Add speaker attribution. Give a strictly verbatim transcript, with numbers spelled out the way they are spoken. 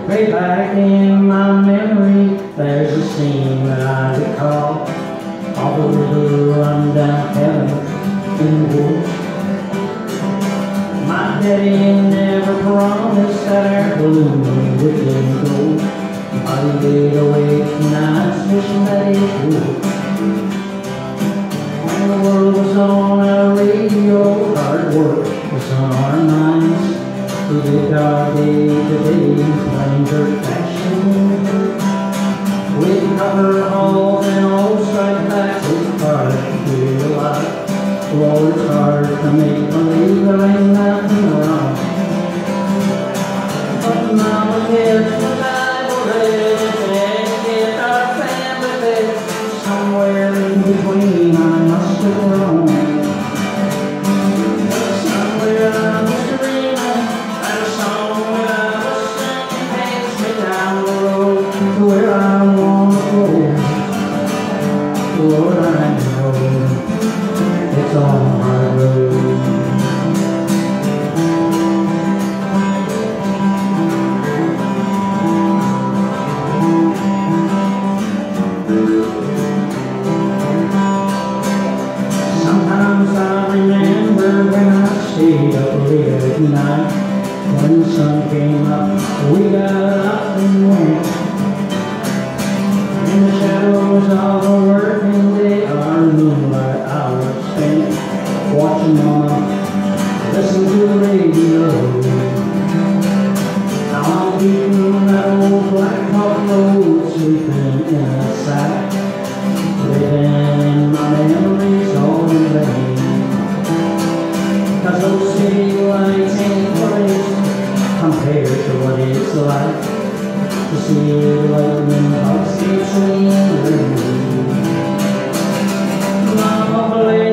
Speaker 1: Way back in my memory, there's a scene that I recall of a little rundown cabin in the woods. My daddy never promised that our balloon would let go, but he laid awake nights wishing that it would. When the world was on our radio, hard work was on our minds. We lived our day to day in plain dirt fashion, with cover halls and old striped backs. It's hard to feel alive. Lord, it's hard to make believe there ain't nothing wrong. But Mama gets the Bible read and get our family bed. Somewhere in between I must have grown. Somewhere I must have read that song that I was singing takes me down the road to where I want to go. Lord, I know it's on my road. Sometimes I remember when I stayed up late at night. When the sun came up, we got up and went. In the shadows of a working day, our moonlight hours spent watching Mama listen to the radio. Now I'm beating that old black hawk road, sleeping in the sack, living in my memories all in vain. 'Cause those city lights ain't place compared to what it's like to see lightning bugs skating in the rain. Mama,